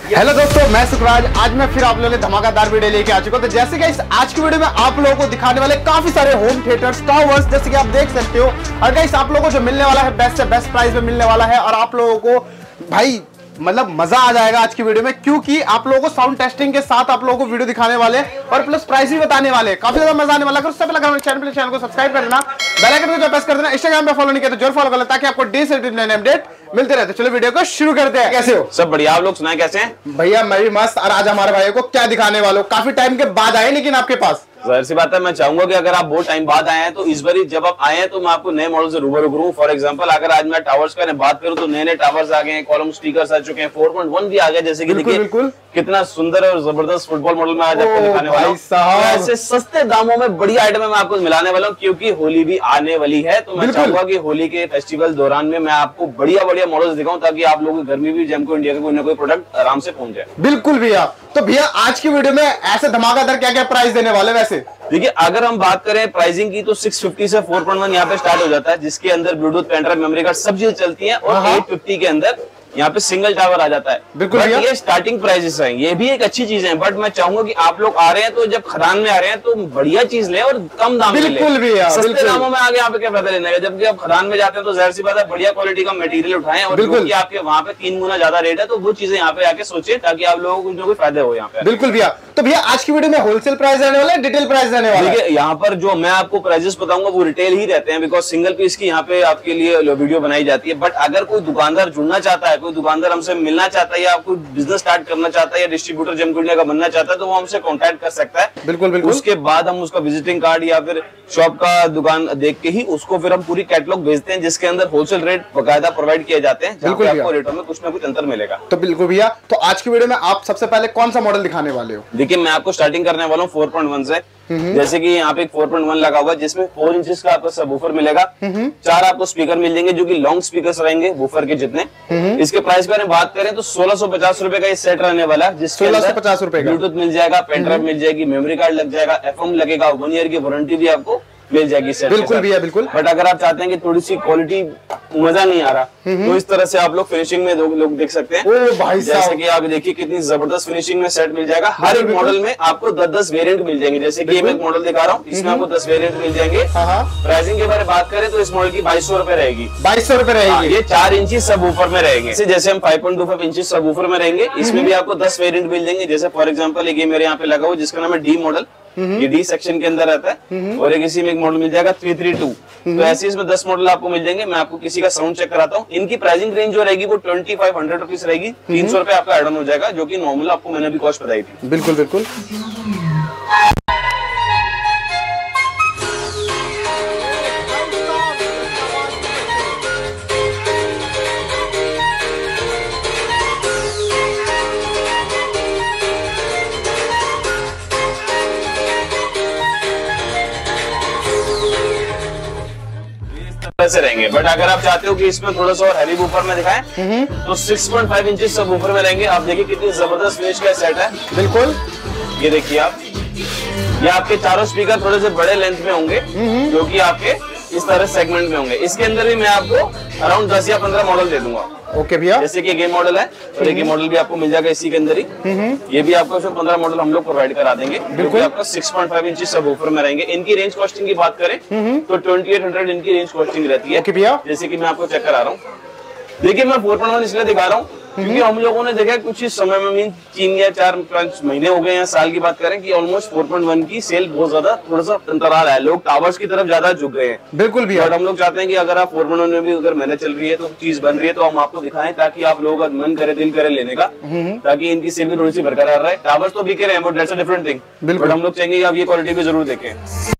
Hello दोस्तों, मैं सुखराज। आज मैं फिर आप लोगों ने धमाकेदार वीडियो लेके आ चुका हूं। तो जैसे कि आज की वीडियो में आप लोगों को दिखाने वाले काफी सारे होम थिएटर्स, टावर्स, जैसे कि आप देख सकते हो। और गाइस आप लोगों को जो मिलने वाला है बेस्ट से बेस्ट प्राइस में मिलने वाला है। और आप लोगों को भाई मतलब मजा आ जाएगा आज की वीडियो में, क्योंकि आप लोगों को साउंड टेस्टिंग के साथ आप लोगों को वीडियो दिखाने वाले और प्लस प्राइस भी बताने वाले। काफी ज्यादा मजा आने वाला है। उससे पहले चैनल को सब्सक्राइब कर देना, बेल आइकन को प्रेस कर देना। इंस्टाग्राम पे फॉलो नहीं किया तो जरूर फॉलो कर लेना, ताकि आपको डे से दिन अपडेट मिलते रहते। चलो वीडियो को शुरू करते हैं। कैसे हो? सब बढ़िया। आप लोग सुनाए कैसे हैं? भैया मैं भी मस्त। और आज हमारे भाई को क्या दिखाने वाले हो? काफी टाइम के बाद आए लेकिन आपके पास। जाहिर सी बात है, मैं चाहूंगा कि अगर आप बहुत टाइम बाद आए हैं तो इस बार जब आप आए हैं तो मैं आपको नए मॉडल से रूबरू करूं। फॉर एग्जांपल अगर आज मैं टावर्स का बात करूं तो नए नए टावर्स आ गए हैं, कॉलम स्पीकर्स आ चुके हैं, 4.1 भी आ गए। जैसे कि देखिए कितना सुंदर और जबरदस्त फुटबॉल मॉडल में आज आपको दिखाने वाला हूं। ऐसे सस्ते दामों में बड़ी आइटम मैं आपको मिलाने वाला हूं, क्योंकि होली भी आने वाली है। तो मैं चाहूंगा कि होली के फेस्टिवल दौरान में मैं आपको बढ़िया बढ़िया मॉडल्स दिखाऊं, ताकि आप लोगों की घर में भी जेमको इंडिया का कोई ना कोई प्रोडक्ट आराम से पहुंच जाए। बिल्कुल भैया। तो भैया आज की वीडियो में ऐसे धमाकेदार क्या क्या प्राइस देने वाले? वैसे देखिए अगर हम बात करें प्राइसिंग की तो 650 से 4.1 यहाँ पे स्टार्ट हो जाता है, जिसके अंदर Bluetooth, pen drive, memory card सब चीज चलती है। और 850 के अंदर यहाँ पे सिंगल टावर आ जाता है। बिल्कुल बट ये स्टार्टिंग प्राइसेस हैं, ये भी एक अच्छी चीज है। बट मैं चाहूंगा कि आप लोग आ रहे हैं तो जब खदान में आ रहे हैं तो बढ़िया चीज ले और कम दाम में ले। बिल्कुल भैया, सस्ते दामों में आगे यहाँ पे क्या फायदा लेने का, जबकि आप खदान में जाते हैं तो जाहिर सी बात है बढ़िया क्वालिटी का मटेरियल उठाएं। और क्योंकि आपके वहाँ पे 3 गुना ज्यादा रेट है तो वो चीजें यहाँ पे आके सोचे, ताकि आप लोगों को कोई फायदा हो यहाँ पे। बिल्कुल भैया। तो भैया आज की वीडियो में होलसेल प्राइस रहने वाला है, डिटेल प्राइस रहने वाला है? देखिए यहाँ पर जो मैं आपको प्राइसेस बताऊंगा वो रिटेल ही रहते हैं, बिकॉज सिंगल पीस की यहाँ पे आपके लिए वीडियो बनाई जाती है। बट अगर कोई दुकानदार जुड़ना चाहता है, कोई दुकानदार हमसे मिलना चाहता है, या आपको बिजनेस स्टार्ट करना चाहता है, या डिस्ट्रीब्यूटर जेमको इंडिया का बनना चाहता है, तो वो हमसे कांटेक्ट कर सकता है। बिल्कुल बिल्कुल। उसके बाद हम उसका विजिटिंग कार्ड या फिर शॉप का दुकान देख के ही उसको फिर हम पूरी कैटलॉग भेजते हैं, जिसके अंदर होलसेल रेट बकायदा प्रोवाइड किए जाते हैं, जहाँ पे आपको रेटों में कुछ ना कुछ अंतर मिलेगा। तो बिल्कुल भैया। तो आज की वीडियो में आप सबसे पहले कौन सा मॉडल दिखाने वाले हो? देखिए मैं आपको स्टार्टिंग करने वाला हूँ 4.1 से। जैसे कि यहाँ पे एक 4.1 लगा हुआ है, जिसमें 4 इंचेस का आपको सबवूफर मिलेगा। 4 आपको स्पीकर मिल जाएंगे, जो कि लॉन्ग स्पीकर्स रहेंगे वूफर के जितने। इसके प्राइस की बात करें तो 1650 रुपए का ये सेट रहने वाला है, जिसके 1650 रुपए का ब्लूटूथ मिल जाएगा, पेन ड्राइव मिल जाएगी, मेमोरी कार्ड लग जाएगा, FM लगेगा, 1 ईयर की वारंटी भी आपको मिल जाएगी सेट। बिल्कुल भैया बिल्कुल। बट अगर आप चाहते हैं कि थोड़ी सी क्वालिटी मजा नहीं आ रहा, तो इस तरह से आप लोग फिनिशिंग में लोग देख सकते हैं। ओ भाई जैसे कि आप देखिए कितनी जबरदस्त फिनिशिंग में सेट मिल जाएगा। हर एक मॉडल में आपको 10-10 वेरिएंट मिल जाएंगे। जैसे कि मैं एक मॉडल दिखा रहा हूँ, इसमें आपको 10 वेरिएंट मिल जाएंगे। प्राइसिंग के बारे में बात करें तो इस मॉडल की 2200 रुपए रहेगी। 2200 रुपए रहेगी। ये 4 इंची सब ऊपर में रहेंगे। जैसे हम 5.25 इंची सब ऊपर में रहेंगे, इसमें भी आपको 10 वेरिएंट मिल जाएंगे। जैसे फॉर एग्जाम्पल ये मेरे यहाँ पे लगा हुआ, जिसका नाम है डी मॉडल, ये डी सेक्शन के अंदर रहता है। और एक इसी में एक मॉडल मिल जाएगा 332। तो ऐसे इसमें 10 मॉडल आपको मिल जाएंगे। मैं आपको किसी का साउंड चेक कराता हूँ। इनकी प्राइसिंग रेंज जो रहेगी वो 2500 रुपीज रहेगी। 300 रुपए आपका एड ऑन हो जाएगा, जो कि नॉर्मल आपको मैंने भी कॉस्ट बताई थी। बिल्कुल बिल्कुल। से रहेंगे। बट अगर आप चाहते हो कि इसमें थोड़ा सा और हैवी वूफर में दिखाएं तो 6.5 इंच सब वूफर में रहेंगे। आप देखिए कितनी जबरदस्त फिनिश का सेट है। बिल्कुल। ये देखिए आप, ये आपके चारों स्पीकर थोड़े से बड़े लेंथ में होंगे, जो कि आपके इस तरह सेगमेंट में होंगे। इसके अंदर भी मैं आपको अराउंड 10 या 15 मॉडल दे दूंगा। ओके भैया। जैसे कि ये मॉडल है और एक मॉडल भी आपको मिल जाएगा इसी के अंदर ही। ये भी आपको 15 मॉडल हम लोग प्रोवाइड करा देंगे। बिल्कुल। आपका 6.5 इंच सब ऊपर में रहेंगे। इनकी रेंज कॉस्टिंग की बात करें तो 2800 इनकी रेंज कॉस्टिंग रहती है। ओके भैया। जैसे कि मैं आपको चेक करा रहा हूँ। देखिए मैं 4.1 इसलिए दिखा रहा हूँ क्योंकि हम लोगों ने देखा कुछ ही समय में, मीन 3 या 4-5 महीने हो गए हैं, साल की बात करें, कि ऑलमोस्ट 4.1 की सेल बहुत ज्यादा थोड़ा सा अंतराल है। लोग टावर्स की तरफ ज्यादा झुक गए हैं। बिल्कुल भी। और हम लोग चाहते हैं कि अगर आप 4.1 में भी अगर मेहनत चल रही है तो चीज बन रही है, तो हम आपको दिखाएं, ताकि आप लोगों का मन करे, दिल करे लेने का, ताकि इनकी सेल भी थोड़ी सी बरकरार रहे। टावर्स तो बिके रहे हैं, but that's a different thing. But हम लोग चाहेंगे कि आप ये क्वालिटी भी जरूर देखें।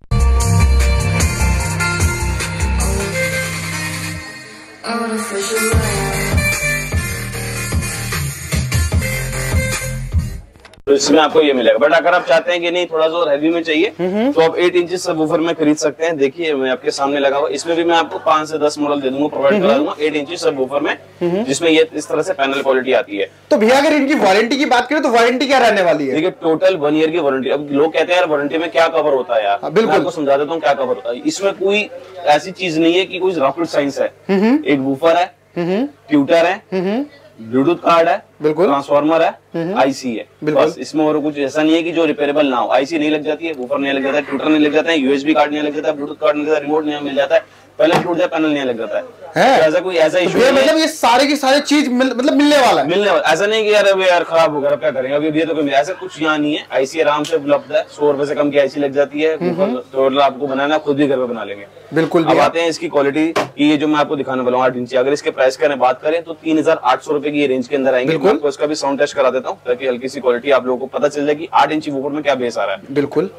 तो इसमें आपको ये मिलेगा। बट अगर आप चाहते हैं कि नहीं थोड़ा सा और हैवी में चाहिए, तो आप 8 इंच सबवूफर में खरीद सकते हैं। देखिए मैं आपके सामने लगा हुआ, इसमें भी मैं आपको 5 से 10 मॉडल दे दूंगा, प्रोवाइड करा दूंगा 8 इंच सबवूफर में, जिसमें ये इस तरह से पैनल क्वालिटी आती है। तो भैया अगर इनकी वारंटी की बात करें तो वारंटी क्या रहने वाली है? देखिए टोटल 1 ईयर की वारंटी। अब लोग कहते हैं यार वारंटी में क्या कवर होता है यार, मैं आपको समझा देता हूँ क्या कवर होता है। इसमें कोई ऐसी चीज नहीं है कि कोई रॉकेट साइंस है। एक वूफर है, ट्यूटर है, ब्लूटूथ कार्ड है, बिल्कुल। ट्रांसफार्मर है, आईसी है, बस इसमें और कुछ ऐसा नहीं है कि जो रिपेयरेबल ना हो। आईसी नहीं लग जाती है, वूफर नहीं लग जाता है, ट्यूटर नहीं लग जाता है, यूएसबी कार्ड नहीं लग जाता है, ब्लूटूथ कार्ड नहीं लग जाता है, रिमोट नहीं मिल जाता है, पैनल टूट जाए पैनल नहीं लग जाता है। तो ऐसा कोई ऐसा इशू नहीं, मतलब ये सारे की सारी चीज मतलब मिलने वाला है, मिलने वाला। ऐसा नहीं कि यार अभी यार खराब हो गया क्या करेंगे, अभी ये तो कोई ऐसा कुछ यहाँ नहीं है। आईसी आराम से उपलब्ध है, 100 रुपए से कम की आईसी लग जाती है। तो आपको बनाना खुद भी घर पे बना लेंगे। बिल्कुल। अब आते हैं इसकी क्वालिटी, ये जो मैं आपको दिखाने वाला हूँ 8 इंची, अगर इसके प्राइस की बात करें तो 3800 रुपए की रेंज के अंदर आएंगे। मैं आपको इसका भी साउंड टेस्ट करा देता हूँ ताकि हल्की सी क्वालिटी आप लोगों को पता चल जाए कि 8 इंची वूफर में क्या बेस आ रहा है। बिल्कुल।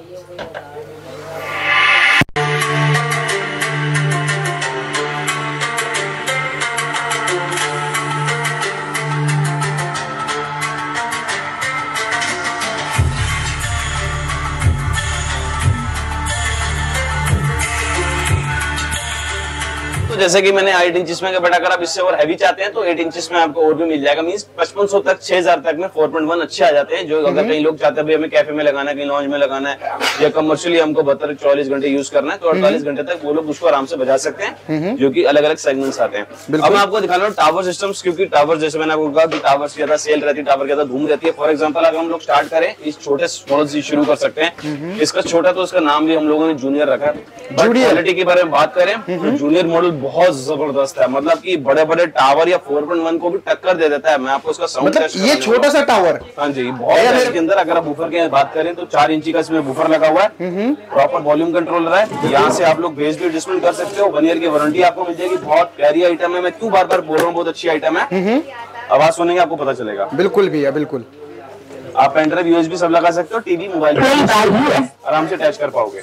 जैसे कि मैंने 8 इंच में बेटा अगर आप इससे और हैवी चाहते हैं तो 8 इंच में आपको और भी मिल जाएगा। मींस 5500 तक 6000 तक में 4.1 अच्छे आ जाते हैं। जो अगर कई लोग चाहते हैं भाई हमें कैफे में लगाना है, कहीं लॉन्ज में लगाना है, या कमर्शियली हमको 42-44 घंटे यूज करना है, तो 48 घंटे तक वो लोग उसको आराम से बजा सकते हैं, जो कि अलग अलग सेगमेंट्स आते हैं। अब मैं आपको दिखा रहा हूँ टावर सिस्टम्स, क्योंकि टावर जैसे मैंने आपको कहा कि टावर ज्यादा सेल रहती है, टावर ज्यादा धूम रहती है। फॉर एग्जाम्पल अगर हम लोग स्टार्ट करें इस छोटे मॉडल से शुरू कर सकते हैं। इसका छोटा तो इसका नाम भी हम लोगों ने जूनियर रखा है। क्वालिटी के बारे में बात करें तो जूनियर मॉडल बहुत जबरदस्त है, मतलब कि बड़े बड़े टावर या 4.1 को भी टक्कर दे देता है। मैं आपको इसका साउंड टेस्ट ये छोटा सा टावर, हाँ जी, बहुत है। इसके अंदर अगर आप बूफर की बात करें तो 4 इंची का इसमें बूफर लगा हुआ है, प्रॉपर वॉल्यूम कंट्रोलर है। यहाँ से आप लोग बेस भी एडजस्टमेंट कर सकते हो। 1 ईयर की वारंटी आपको मिल जाएगी। बहुत प्यारी आइटम है, मैं क्यों बार बार बोल रहा हूँ, बहुत अच्छी आइटम है। आवाज सुनेंगे आपको पता चलेगा। बिल्कुल भैया, बिल्कुल। आप पेन ड्राइव, यूएसबी सब लगा सकते हो, टीवी मोबाइल आराम से अटैच कर पाओगे।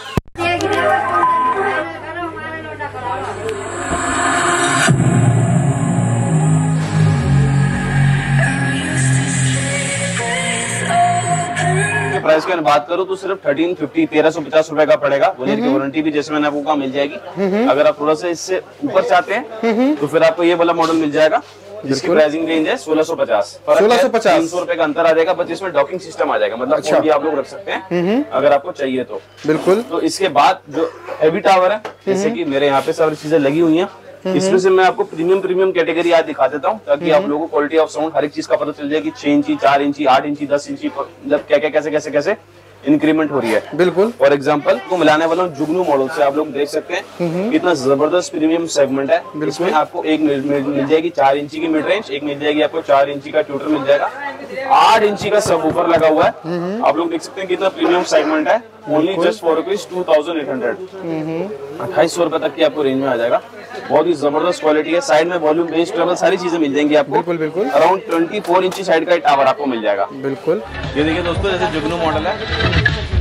प्राइस की बात करूं तो सिर्फ 1350 रुपए का पड़ेगा। 1 ईयर की वारंटी भी जैसे मैंने आपको कहा मिल जाएगी। अगर आप थोड़ा सा इससे ऊपर चाहते हैं तो फिर आपको ये वाला मॉडल मिल जाएगा, जिसकी प्राइसिंग रेंज है 1650। 300 रुपए का अंतर आ जाएगा, बस इसमें डॉकिंग सिस्टम आ जाएगा, मतलब फोन भी आप लोग रख सकते हैं अगर आपको चाहिए तो। बिल्कुल। तो इसके बाद जो हैवी टावर है, जैसे कि मेरे यहाँ पे सारी चीजें लगी हुई हैं, इसमें से मैं आपको प्रीमियम कैटेगरी आज दिखा देता हूँ ताकि आप लोगों को क्वालिटी ऑफ साउंड हर एक चीज का पता चल जाए कि 6 इंची, 4 इंची, 8 इंची, 10 इंची, मतलब क्या क्या कैसे इंक्रीमेंट हो रही है। बिल्कुल। फॉर एग्जांपल को मिलाने वाला जुगनू मॉडल से आप लोग देख सकते हैं कितना जबरदस्त प्रीमियम सेगमेंट है। इसमें आपको एक मिल जाएगी 4 इंची की मिड रेंज, एक मिल जाएगी आपको 4 इंची का ट्यूटर मिल जाएगा, 8 इंची का सबवूफर लगा हुआ है। आप लोग देख सकते हैं कितना प्रीमियम सेगमेंट है। Only just for ₹2800। 2800 रुपए तक की आपको रेंज में आ जाएगा। बहुत ही जबरदस्त क्वालिटी है। साइड में वॉल्यूम, बेस, ट्रेबल सारी चीजें मिल जाएंगी आपको। बिल्कुल बिल्कुल। अराउंड 24 इंची साइड का टावर आपको मिल जाएगा। बिल्कुल। ये देखिए दोस्तों, जैसे जुगनू मॉडल है,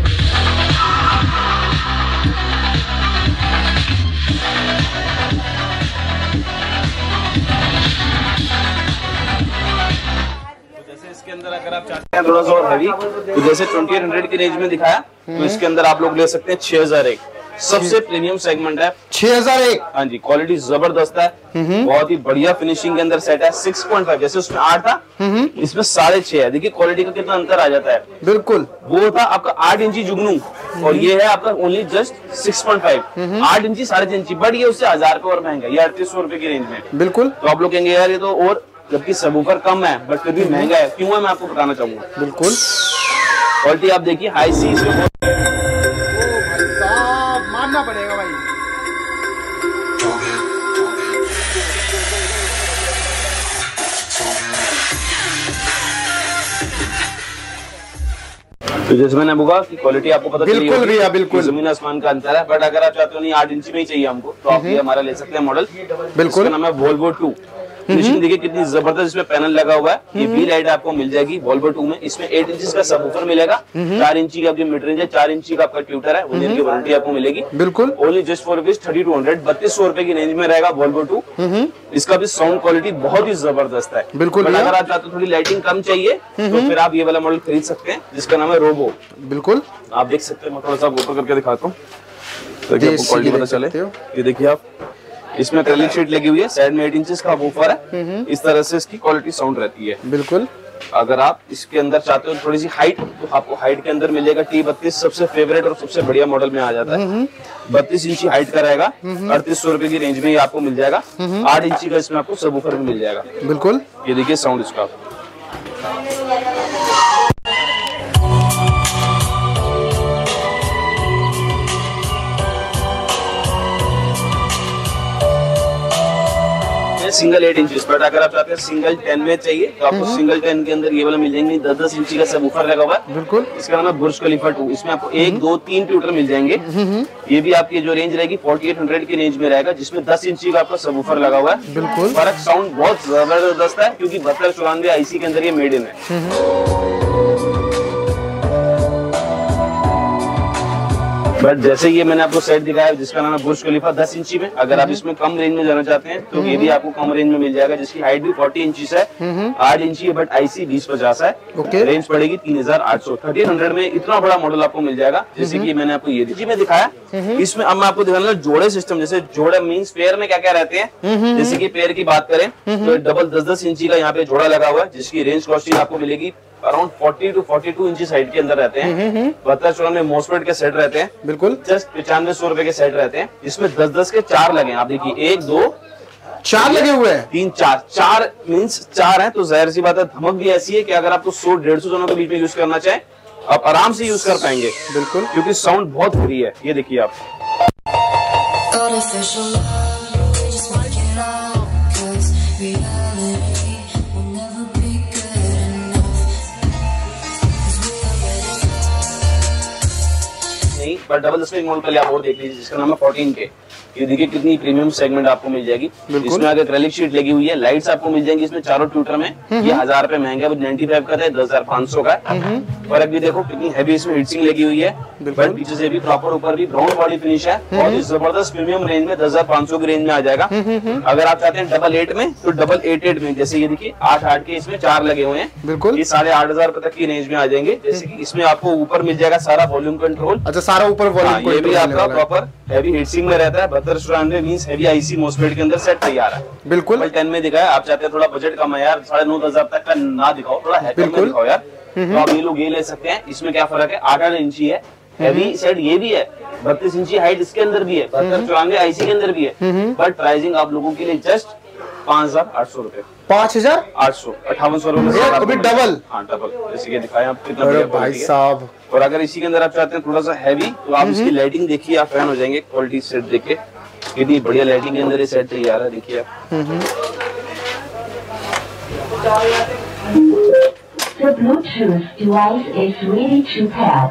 इसके अंदर अगर आप चाहते हैं थोड़ा सा और हैवी, तो जैसे 2800 की रेंज में दिखाया, तो इसके अंदर आप लोग ले सकते हैं 6001। सबसे प्रीमियम सेगमेंट है 6001। हाँ जी, क्वालिटी जबरदस्त है, बहुत ही बढ़िया फिनिशिंग के अंदर सेट है। 6.5 जैसे उसमें 8 था, इसमें 6.5 है। देखिए क्वालिटी का कितना अंतर आ जाता है। बिल्कुल। वो था आपका 8 इंची जुगनू और ये है आपका ओनली जस्ट 6.5। 8 इंची 6.5 इंची, बट ये उससे 1000 रुपए और महंगा, ये 3800 रुपए की रेंज में। बिल्कुल। तो आप लोग कहेंगे यार ये तो, और जबकि सबवूफर कम है बट फिर भी महंगा है, क्यों है मैं आपको बताना चाहूंगा। बिल्कुल। क्वालिटी आप देखिए, हाई सी इसमें मानना पड़ेगा भाई। तो जैसे मैंने बोला कि क्वालिटी आपको पता चली बिल्कुल भैया, बिल्कुल। जमीन आसमान का अंतर है। बट अगर आप चाहते हो नहीं 8 इंच में ही चाहिए हमको, तो आप ये हमारा ले सकते हैं मॉडल। बिल्कुल। इसका नाम है वोल्वो 2। फिनिशिंग देखिए कितनी जबरदस्त इसमें पैनल लगा हुआ है। ये वी लाइट आपको मिल जाएगी वोल्वो 2 में। इसमें 8 इंच का सबवूफर मिलेगा, 4 इंची का जो मिड रेंज है, 4 इंची का आपका ट्यूटर है, 1 ईयर की वारंटी आपको मिलेगी। बिल्कुल। ओनली जस्ट फॉर ₹3200, 3200 रुपए की रेंज में रहेगा वोल्वो 2। इसका भी साउंड क्वालिटी बहुत ही जबरदस्त है। बिल्कुल। अगर आप चाहते हो थोड़ी लाइटिंग कम चाहिए तो फिर आप ये वाला मॉडल खरीद सकते हैं, जिसका नाम है रोबो। बिल्कुल। आप देख सकते हैं, मैं थोड़ा सा ऊपर करके दिखाता हूँ ताकि आपको क्वालिटी पता चले। ये देखिए आप, इसमें एक्रिलिक शीट लगी हुई है, साइड में 8 इंचेस का वूफर है। इस तरह से इसकी क्वालिटी साउंड रहती है। बिल्कुल। अगर आप इसके अंदर चाहते हो थोड़ी सी हाइट, तो आपको हाइट के अंदर मिलेगा T32, सबसे फेवरेट और सबसे बढ़िया मॉडल में आ जाता है। 32 इंची हाइट का रहेगा, 3800 रुपए की रेंज में ही आपको मिल जाएगा। 8 इंची का इसमें आपको सबवूफर भी मिल जाएगा। बिल्कुल। ये देखिए साउंड इसका, सिंगल 8 इंच, बट अगर आप चाहते हैं सिंगल 10 में चाहिए तो आपको सिंगल 10 के अंदर ये वाला मिल जाएंगे। 10-10 इंची का सबवूफर लगा हुआ है। बिल्कुल। इसका नाम है बुर्ज खलीफा 2। इसमें आपको 1, 2, 3 ट्यूटर मिल जाएंगे। ये भी आपकी जो रेंज रहेगी 4800 की रेंज में रहेगा, जिसमें 10 इंची का आपका सबवूफर लगा हुआ है। बिल्कुल। फर्क साउंड बहुत जबरदस्त है क्योंकि 7294 आईसी के अंदर ये मेड इन है। बट जैसे ये मैंने आपको सेट दिखाया जिसका नाम है बुर्ज खलीफा 10 इंची में, अगर आप इसमें कम रेंज में जाना चाहते हैं तो ये भी आपको कम रेंज में मिल जाएगा, जिसकी हाइट भी 40 इंची है, 8 इंची है, बट आईसी 2050 है। रेंज पड़ेगी 3800। 1300 में इतना बड़ा मॉडल आपको मिल जाएगा, जैसे कि मैंने आपको ये जी में दिखाया। इसमें अब मैं आपको दिखाना जोड़े सिस्टम, जैसे जोड़े मीन्स पेयर में क्या क्या रहते हैं। जैसे की पेयर की बात करें तो डबल 10-10 इंची का यहाँ पे जोड़ा लगा हुआ है, जिसकी रेंज कॉस्टिंग आपको मिलेगी अराउंड 40 to 42 इंची साइड के अंदर रहते हैं। 7294 में मोस्फेट के सेट रहते हैं। बिल्कुल। जस्ट 9500 रुपए के सेट रहते हैं। इसमें 10-10 के 4 लगे हैं। आप देखिए 1, 2, 4 लगे हुए हैं। 3, 4 मीन्स 4 है, तो जाहिर सी बात है धमक भी ऐसी है कि अगर आपको 100-150 जनों के बीच में यूज करना चाहे आप आराम से यूज कर पाएंगे। बिल्कुल, क्योंकि साउंड बहुत फ्री है। ये देखिए आप पर डबल स्विंग मॉडल पहले आप और देख लीजिए, जिसका नाम है 14K। ये देखिए कितनी प्रीमियम सेगमेंट आपको मिल जाएगी। इसमें आगे एक्रेलिक शीट लगी हुई है, लाइट्स आपको मिल जाएंगी इसमें चारों ट्यूटर में। ये 1000 रुपए महंगा, 95 का था, 10500 का। फर्क भी देखो कितनी हैवी इसमें हीटसिंग लगी हुई है, बट पीछे से भी प्रॉपर ऊपर भी ब्राउन बॉडी फिनिश है। बहुत ही जबरदस्त प्रीमियम रेंज में 10500 की रेंज में आ जाएगा। अगर आप चाहते हैं डबल 8 में तो डबल 88 में, जैसे ये देखिए 8 के इसमें 4 लगे हुए हैं। बिल्कुल, ये 8500 रुपए तक की रेंज में आ जाएंगे। जैसे की इसमें आपको ऊपर मिल जाएगा सारा वॉल्यूम कंट्रोल। अच्छा, सारा ऊपर वॉल्यूम ये भी आपका प्रॉपर हैवी हीटसिंग में रहता है। 7294 मींस हैवी आईसी मोस्फेट के अंदर सेट तैयार है। बिल्कुल 10 में दिखाया। आप चाहते हैं थोड़ा बजट कम है यार, 9500 तक का ना दिखाओ, थोड़ा हैवी में दिखाओ यार, तो आप ये लोग ये ले सकते हैं। इसमें क्या फर्क है, 8 इंची है, हैवी सेट ये भी है, 32 इंची हाइट इसके अंदर भी है, 7294 आईसी के अंदर भी है। बट प्राइसिंग आप लोगों के लिए जस्ट 5800 रुपए। 5800, 5800 रुपए डबल। हाँ डबल, जैसे कि दिखाया आप कितना भाई साहब। और अगर इसी के अंदर आप चाहते हैं थोड़ा सा हैवी, तो आप इसकी लाइटिंग देखिए, आप फैन हो जाएंगे। क्वालिटी सेट देख के कितनी बढ़िया लाइटिंग के अंदर ये सेट तैयार है, देखिए आप। The Bluetooth device is ready to pair.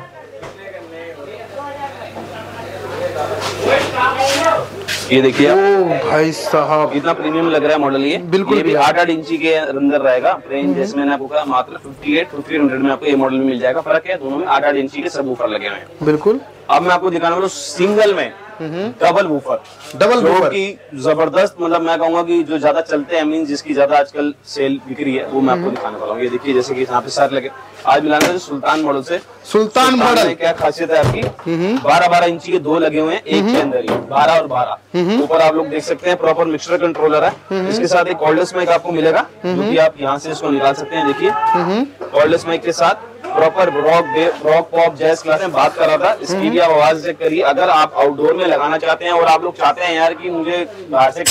ये देखिए भाई साहब, इतना प्रीमियम लग रहा है मॉडल ये। बिल्कुल, ये भी 8 इंची के अंदर रहेगा। रेंज जैसे मैंने आपको कहा मात्र 58-5300 में आपको ये मॉडल में मिल जाएगा। फर्क है दोनों में, 8 इंची के सब वूफर लगे हुए हैं। बिल्कुल। अब मैं आपको दिखाने वाला हूं सिंगल में डबल वूफर। डबल वूफर की जबरदस्त, मतलब मैं कहूंगा कि जो ज्यादा चलते हैं, मीन जिसकी ज्यादा आजकल सेल बिक्री है, वो मैं आपको दिखाने वाला हूँ। ये देखिए जैसे कि यहाँ पे साथ लगे। आज मिलाना है सुल्तान मॉडल से। सुल्तान मॉडल क्या खासियत है आपकी, 12-12 इंची के 2 लगे हुए हैं एक के अंदर ही, 12 और 12। ऊपर आप लोग देख सकते हैं प्रॉपर मिक्सर कंट्रोलर है। इसके साथ एक कॉर्डलेस माइक आपको मिलेगा, जो कि आप यहाँ से इसको निकाल सकते हैं। देखिए कॉर्डलेस माइक के साथ proper rock pop jazz class में बात कर रहा था, इसकी भी आप आवाज चेक करिए। अगर आप आउटडोर में लगाना चाहते हैं और आप लोग चाहते हैं यार कि मुझे बाहर से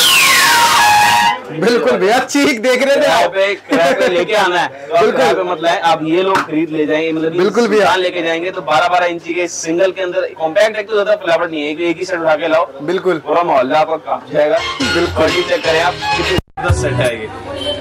बिल्कुल भैया चीख देख रहे थे किराए पे लेके आना है, तो किराए पे मतलब है आप ये लोग खरीद ले जाएंगे, मतलब बिल्कुल भी लेके जाएंगे तो 12-12 इंची के सिंगल के अंदर कॉम्पैक्ट है, तो ज्यादा फ्लेवर नहीं है, एक ही सेट उठा के लाओ। बिल्कुल पूरा मोहल्ला आपका काट जाएगा। बिल्कुल चेक करें आप, कितने सेट है ये।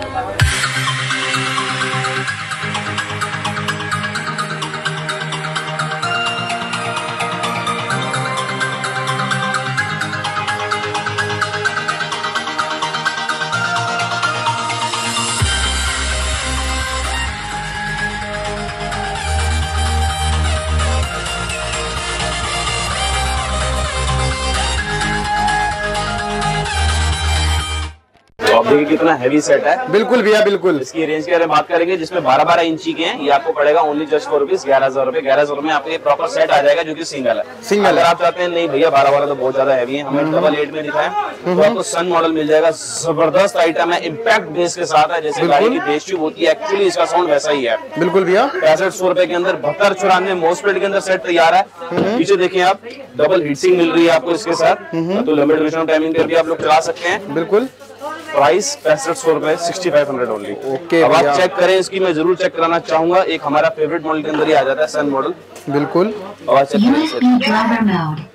आप देखिए कितना हैवी सेट है। बिल्कुल भैया बिल्कुल। इसकी रेंज के बारे में बात करेंगे, जिसमें 12-12 इंची के हैं। ये आपको पड़ेगा ओनली जस्ट फॉर रुपीज 11,000 रुपए। 11,000 में आपको ये प्रॉपर सेट आ जाएगा, जो कि सिंगल है। सिंगल अगर आप चाहते हैं नहीं भैया 12-12 तो बहुत ज्यादा हैवी है, हमें डबल 8 में दिखाया, तो आपको सन मॉडल मिल जाएगा। जबरदस्त आइटम है, इम्पैक्ट बेस के साथ है, जैसे गाड़ी की बेस ट्यूब होती है, एक्चुअली इसका साउंड वैसा ही है। बिल्कुल भैया। 6500 रुपए के अंदर 7294 मोस्फेट के अंदर सेट तैयार है। पीछे देखिए आप, डबल हीटसिंग मिल रही है आपको इसके साथ, तो लंबे ड्यूरेशन टाइमिंग करके आप लोग चला सकते हैं। बिल्कुल। प्राइस 6500 रुपए, 6500 ओनली। ओके, अब आप चेक करें इसकी, मैं जरूर चेक कराना चाहूंगा। एक हमारा फेवरेट मॉडल के अंदर ही आ जाता है सन मॉडल। बिल्कुल, अब आप check USB driver mode.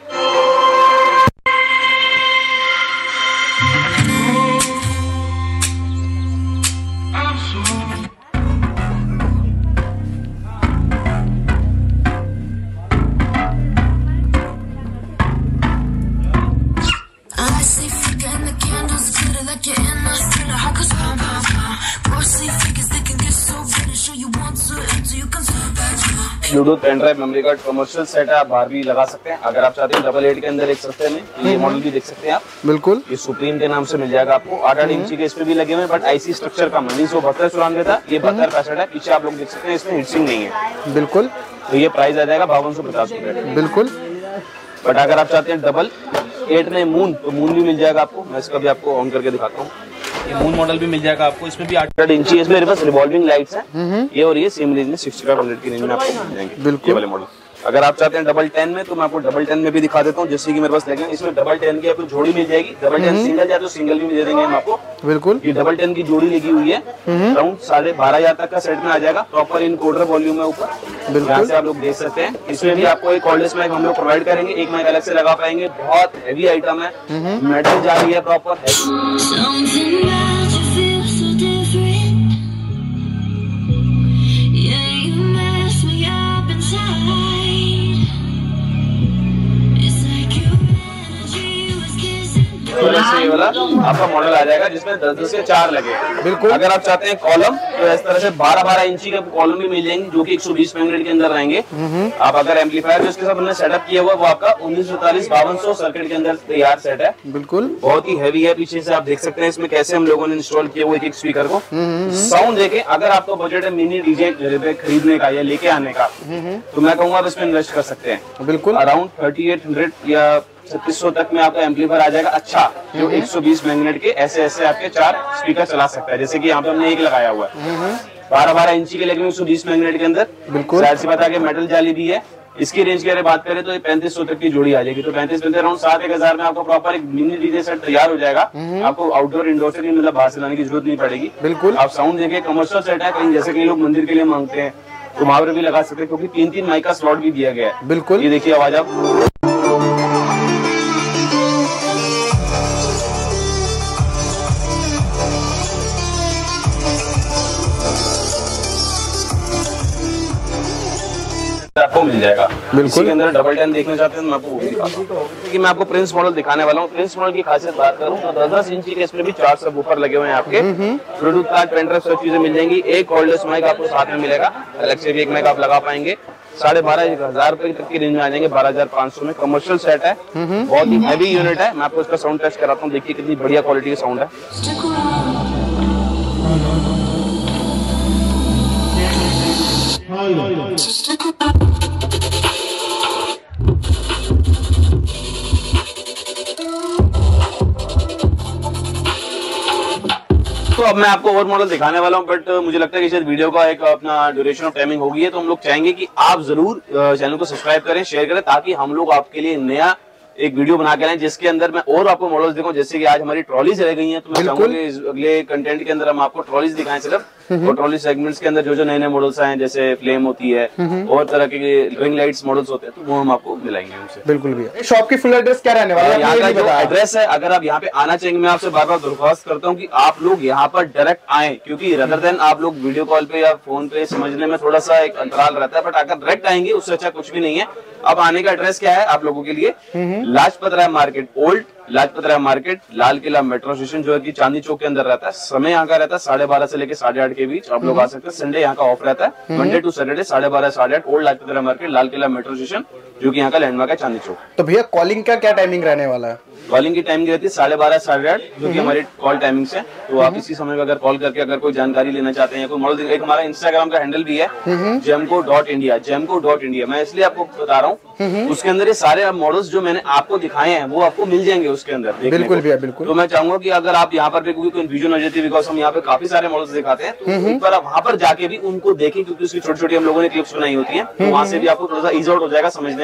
Bluetooth pen drive memory card commercial set है, आप बाहर भी लगा सकते हैं। अगर आप चाहते हैं 88 के अंदर एक सस्ते में ये मॉडल भी देख सकते हैं आप। बिल्कुल, ये सुप्रीम के नाम से मिल जाएगा आपको। 8 इंची के इस पे भी लगे हुए हैं, बट आईसी स्ट्रक्चर का 1972 था, ये 72 है। पीछे आप लोग देख सकते हैं इसमें हिटसिंग नहीं है। बिल्कुल, तो ये प्राइस आ जाएगा 5250 रुपए। बिल्कुल। बट अगर आप चाहते हैं 88 में मून, तो मून भी मिल जाएगा आपको। मैं इसका भी आपको ऑन करके दिखाता हूँ। ये मून मॉडल भी मिल जाएगा आपको, इसमें भी 8 इंची, इसमें मेरे पास रिवॉल्विंग लाइट्स हैं। ये और ये सेम रेंज में 6500 की रेंज में आपको मिल जाएंगे। बिल्कुल, ये वाले मॉडल। अगर आप चाहते हैं 1010 में, तो मैं आपको 1010 में भी दिखा देता हूँ। जैसे कि मेरे पास लगे हैं, इसमें 1010 की आपको जोड़ी मिल जाएगी। 1010 सिंगल या तो सिंगल भी दे देंगे हम आपको। बिल्कुल, ये 1010 की जोड़ी लगी हुई है। अराउंड 12,500 तक का सेट में आ जाएगा। प्रॉपर इनकोडर वॉल्यूम है ऊपर, यहाँ से आप लोग देख सकते हैं। इसमें भी आपको एक कॉर्डलेस माइक हम लोग प्रोवाइड करेंगे, एक माइक अलग से लगा पाएंगे। बहुत हैवी आइटम है, मेटल जा रही है प्रॉपर। ये वाला आपका मॉडल आ जाएगा जिसमें 10-10 के 4 लगे। बिल्कुल। अगर आप चाहते हैं कॉलम, तो इस तरह से 12-12 इंची के कॉलम भी मिल जाएंगे, जो कि 120 मैग्नेट के अंदर रहेंगे। आप अगर एम्पलीफायर जो इसके साथ हमने सेटअप किया हुआ वो आपका 1942-5200 सर्किट के अंदर तैयार सेट है। बिल्कुल, बहुत ही हैवी है। पीछे से आप देख सकते हैं इसमें कैसे हम लोगों ने इंस्टॉल किया वो एक स्पीकर को। साउंड देखे, अगर आपको बजट है मिनी डीजे खरीदने का या लेके आने का, तो मैं कहूँगा आप इसमें इन्वेस्ट कर सकते हैं। बिल्कुल, अराउंड 3800 या 3600 तक में आपका एम्पलीफायर आ जाएगा। अच्छा, जो 120 मैग्नेट के ऐसे आपके 4 स्पीकर चला सकता है। जैसे कि यहाँ पे हमने एक लगाया हुआ है, 12-12 इंची के, लेकिन 120 मैग्नेट के अंदर। बिल्कुल, जाहिर सी बात है कि मेटल जाली भी है। इसकी रेंज की अगर बात करें तो ये 3500 तक की जोड़ी आ जाएगी। तो 35 अराउंड 7-1000 में आपको प्रॉपर एक मिनी डीजे सेट तैयार हो जाएगा। आपको आउटडोर इंडोर से मतलब बाहर से लाने की जरूरत नहीं पड़ेगी। बिल्कुल, आप साउंड देखिए, कमर्शियल सेट है। कहीं जैसे कई लोग मंदिर के लिए मांगते हैं तो वहां पर भी लगा सकते हैं, क्योंकि 3-3 माइक का स्लॉट भी दिया गया है। बिल्कुल, ये देखिए आवाज आप। आपको मिल जाएगा। इसी के अंदर 1010 देखना चाहते हैं तो मैं आपको वो भी दिखाता हूं। कि मैं आपको प्रिंस मॉडल दिखाने वाला हूँ। प्रिंस मॉडल की खासियत बात करूँ तो 10-10 इंची के इसमें भी 4 सब ऊपर लगे हुए हैं आपके। ब्लूटूथ कार्ड, पेन ड्राइव, सब चीजें मिल जाएंगी। एक कॉर्डलेस माइक आपको साथ में मिलेगा, अलग से भी एक माइक आप लगा पाएंगे। 12,500 रुपए तक की रेंज में आ जाएंगे। 12,500 में कमर्शियल सेट है, बहुत ही हैवी यूनिट है। मैं आपको इसका साउंड टेस्ट कराता हूँ, देखिए कितनी बढ़िया क्वालिटी का साउंड है। तो अब मैं आपको और मॉडल दिखाने वाला हूं, बट मुझे लगता है कि शायद वीडियो का एक अपना ड्यूरेशन ऑफ टाइमिंग हो गई है। तो हम लोग चाहेंगे कि आप जरूर चैनल को सब्सक्राइब करें, शेयर करें, ताकि हम लोग आपके लिए नया एक वीडियो बना के लाएं जिसके अंदर मैं और आपको मॉडल्स दिखाऊं। जैसे कि आज हमारी ट्रॉलीज रह गई हैं, तो मैं चाहूंगा कि इस अगले कंटेंट के अंदर हम आपको ट्रॉलीज दिखाएं सिर्फ। और ट्रॉली सेगमेंट्स के अंदर जो नए मॉडल्स आए हैं, जैसे फ्लेम होती है और तरह के रिंग लाइट्स मॉडल्स होते हैं, तो वो हम आपको मिलाएंगे उनसे। बिल्कुल भैया। शॉप की फुल एड्रेस क्या रहने वाला है? यहाँ का जो एड्रेस है, अगर आप यहाँ पे आना चाहेंगे, मैं आपसे बार बार दरख्वास्त करता हूँ कि आप लोग यहाँ पर डायरेक्ट आए, क्योंकि रदर देन आप लोग वीडियो कॉल पे या फोन पे समझने में थोड़ा सा एक अंतराल रहता है। बट अगर डायरेक्ट आएंगे उससे अच्छा कुछ भी नहीं है। अब आने का एड्रेस क्या है आप लोगों के लिए? Lajpat Rai market, old Lajpat Rai market, Lal Qila metro station जो है कि चांदनी चौक के अंदर रहता है। समय यहाँ का रहता है 12:30 से लेकर 8:30 के बीच। आप लोग आ सकते हैं। संडे यहाँ का ऑफ रहता है, मंडे टू सैटरडे 12:30 से 8:30। Old Lajpat Rai market, Lal Qila metro station, जो कि यहाँ का लैंडमार्क है चांदनी चौक। तो भैया कॉलिंग का क्या टाइमिंग रहने वाला है? कॉलिंग की टाइमिंग रहती है 12:30 से 8:30, जो कि हमारी कॉल टाइमिंग है। तो आप इसी समय में अगर कॉल करके अगर कोई जानकारी लेना चाहते हैं, कोई मॉडल, एक हमारा इंस्टाग्राम का हैंडल भी है gemco.india, gemco.india। मैं इसलिए आपको बता रहा हूँ, उसके अंदर ये सारे मॉडल्स जो मैंने आपको दिखाए हैं वो आपको मिल जाएंगे उसके अंदर। बिल्कुल भैया, बिल्कुल। तो मैं चाहूंगा कि अगर आप यहाँ पर भी कोई कंफ्यूजन हो जाती है, बिकॉज हम यहाँ पे काफी सारे मॉडल्स दिखाते हैं, तो एक बार आप वहाँ पर जाके भी उनको देखें, क्योंकि उसकी छोटी छोटी हम लोगों ने क्लिप्स बनाई होती है, तो वहाँ से भी आपको थोड़ा सा ईज आउट हो जाएगा समझने का।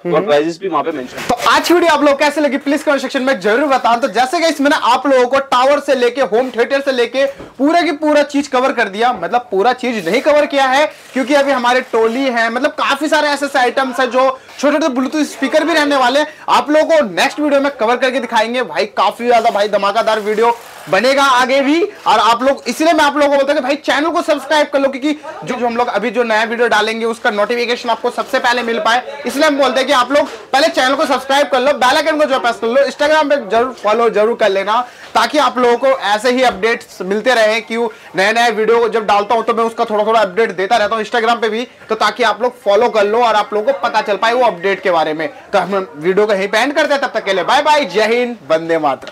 और प्राइजेस भी वहाँ पे मेंशन। तो आज की वीडियो आप लोग कैसे लगी प्लीज कमेंट सेक्शन में जरूर बताएं। तो जैसे गाइस मैंने आप लोगों को टावर से लेके होम थिएटर से लेके पूरा की पूरा चीज कवर कर दिया, मतलब पूरा चीज नहीं कवर किया है क्योंकि अभी हमारे टोली है, मतलब काफी सारे ऐसे आइटम्स है जो छोटे छोटे ब्लूटूथ स्पीकर भी रहने वाले, आप लोगों को नेक्स्ट वीडियो में कवर करके दिखाएंगे। भाई काफी ज्यादा भाई धमाकेदार वीडियो बनेगा आगे भी, और आप लोग इसलिए मैं आप लोगों को बोलता हूं कि भाई चैनल को सब्सक्राइब कर लो क्योंकि जो हम लोग अभी जो नया वीडियो डालेंगे उसका नोटिफिकेशन आपको सबसे पहले मिल पाए, इसलिए हम बोलते हैं कि आप लोग पहले चैनल को सब्सक्राइब कर लो, बेल आइकन को जो प्रेस कर लो, इंस्टाग्राम पे जरूर फॉलो जरूर कर लेना ताकि आप लोगों को ऐसे ही अपडेट्स मिलते रहे। क्यों नए नए वीडियो जब डालता हूं तो मैं उसका थोड़ा थोड़ा अपडेट देता रहता हूं इंस्टाग्राम पे भी, तो ताकि आप लोग फॉलो कर लो और आप लोगों को पता चल पाए वो अपडेट के बारे में। तो हम वीडियो को यहीं पे एंड करते हैं, तब तक के लिए बाय बाय, जय हिंद, वंदे मातरम।